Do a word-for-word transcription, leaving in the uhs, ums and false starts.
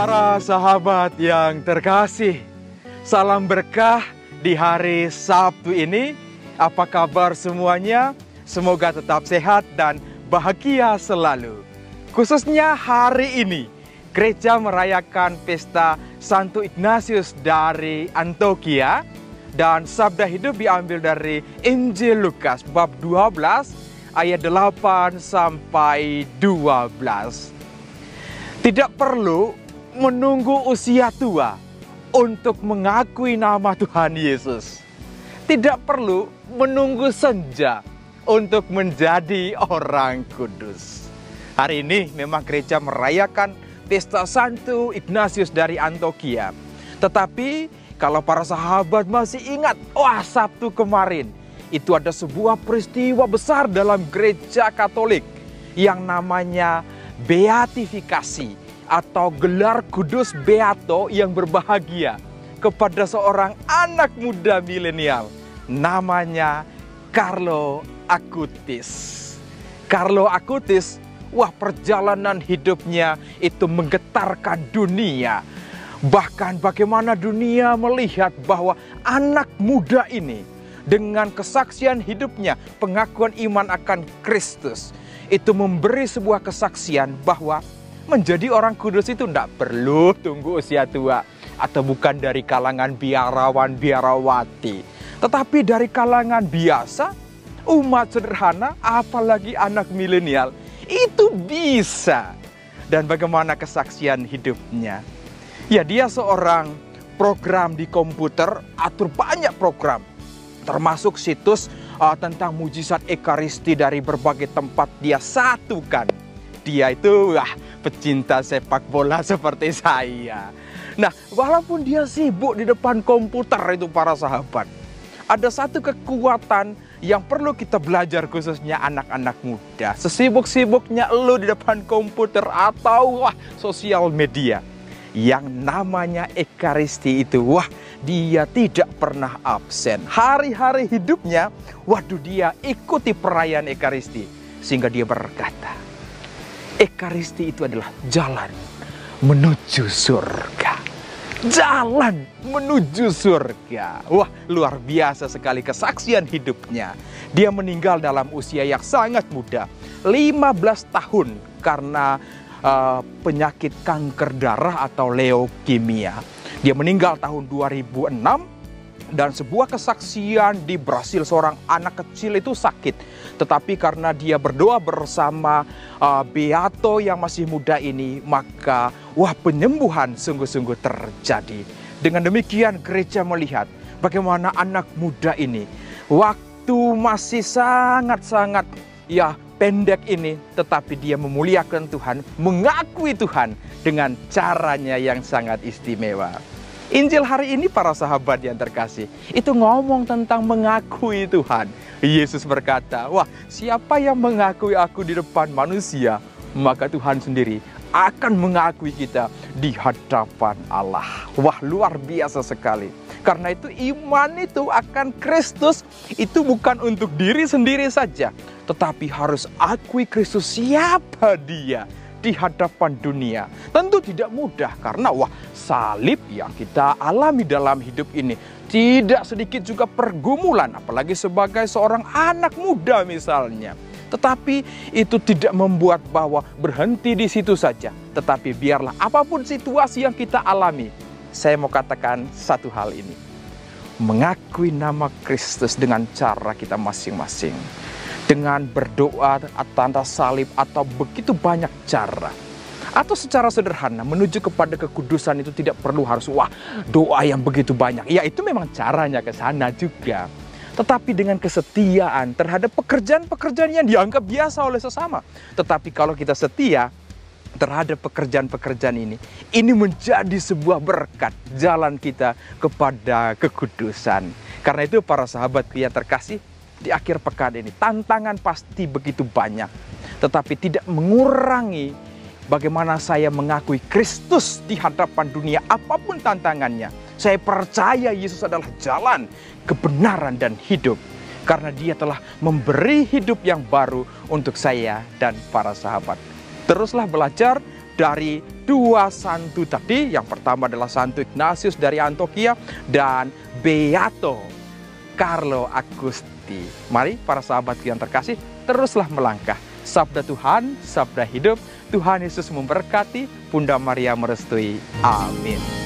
Para sahabat yang terkasih, salam berkah di hari Sabtu ini. Apa kabar semuanya? Semoga tetap sehat dan bahagia selalu. Khususnya hari ini, gereja merayakan pesta Santo Ignatius dari Antioquia. Dan sabda hidup diambil dari Injil Lukas bab dua belas ayat delapan sampai dua belas. Tidak perlu menunggu usia tua untuk mengakui nama Tuhan Yesus. Tidak perlu menunggu senja untuk menjadi orang kudus. Hari ini memang gereja merayakan pesta Santo Ignatius dari Antioquia. Tetapi kalau para sahabat masih ingat, wah Sabtu kemarin itu ada sebuah peristiwa besar dalam gereja Katolik yang namanya beatifikasi atau gelar kudus beato yang berbahagia kepada seorang anak muda milenial namanya Carlo Acutis. Carlo Acutis, wah perjalanan hidupnya itu menggetarkan dunia. Bahkan bagaimana dunia melihat bahwa anak muda ini dengan kesaksian hidupnya, pengakuan iman akan Kristus, itu memberi sebuah kesaksian bahwa menjadi orang kudus itu tidak perlu tunggu usia tua atau bukan dari kalangan biarawan biarawati, tetapi dari kalangan biasa, umat sederhana, apalagi anak milenial itu bisa. Dan bagaimana kesaksian hidupnya? Ya, dia seorang program di komputer, atur banyak program, termasuk situs uh, tentang mujizat Ekaristi dari berbagai tempat dia satukan. Dia itu wah, pecinta sepak bola seperti saya. Nah, walaupun dia sibuk di depan komputer itu para sahabat, ada satu kekuatan yang perlu kita belajar khususnya anak-anak muda. Sesibuk-sibuknya lu di depan komputer atau wah, sosial media, yang namanya Ekaristi itu, wah dia tidak pernah absen. Hari-hari hidupnya, waduh dia ikuti perayaan Ekaristi. Sehingga dia berkata, Ekaristi itu adalah jalan menuju surga. Jalan menuju surga. Wah luar biasa sekali kesaksian hidupnya. Dia meninggal dalam usia yang sangat muda, lima belas tahun karena Uh, penyakit kanker darah atau leukemia. Dia meninggal tahun dua ribu enam dan sebuah kesaksian di Brasil, seorang anak kecil itu sakit. Tetapi karena dia berdoa bersama uh, Beato yang masih muda ini, maka wah penyembuhan sungguh-sungguh terjadi. Dengan demikian gereja melihat bagaimana anak muda ini waktu masih sangat-sangat ya pendek ini, tetapi dia memuliakan Tuhan, mengakui Tuhan dengan caranya yang sangat istimewa. Injil hari ini para sahabat yang terkasih, itu ngomong tentang mengakui Tuhan. Yesus berkata, wah siapa yang mengakui aku di depan manusia, maka Tuhan sendiri akan mengakui kita di hadapan Allah. Wah luar biasa sekali. Karena itu iman itu akan Kristus itu bukan untuk diri sendiri saja, tetapi harus akui Kristus siapa dia di hadapan dunia. Tentu tidak mudah karena wah salib yang kita alami dalam hidup ini tidak sedikit juga pergumulan, apalagi sebagai seorang anak muda misalnya. Tetapi itu tidak membuat bahwa berhenti di situ saja, tetapi biarlah apapun situasi yang kita alami, saya mau katakan satu hal ini, mengakui nama Kristus dengan cara kita masing-masing. Dengan berdoa atas salib atau begitu banyak cara. Atau secara sederhana menuju kepada kekudusan itu tidak perlu harus wah doa yang begitu banyak. Ya itu memang caranya ke sana juga. Tetapi dengan kesetiaan terhadap pekerjaan-pekerjaan yang dianggap biasa oleh sesama. Tetapi kalau kita setia terhadap pekerjaan-pekerjaan ini, ini menjadi sebuah berkat jalan kita kepada kekudusan. Karena itu para sahabat yang terkasih, di akhir pekan ini tantangan pasti begitu banyak, tetapi tidak mengurangi bagaimana saya mengakui Kristus di hadapan dunia apapun tantangannya. Saya percaya Yesus adalah jalan, kebenaran dan hidup. Karena dia telah memberi hidup yang baru untuk saya dan para sahabat. Teruslah belajar, dari dua santu tadi. Yang pertama adalah Santo Ignatius dari Antioquia dan Beato Carlo Agusti. Mari para sahabat yang terkasih, teruslah melangkah. Sabda Tuhan, sabda hidup. Tuhan Yesus memberkati, Bunda Maria merestui. Amin.